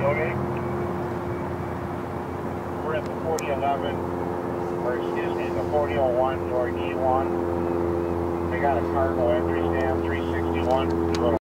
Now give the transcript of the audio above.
Okay. We're at the 4011, or excuse me, the 4001 door E1. They got a cargo entry stamp 361.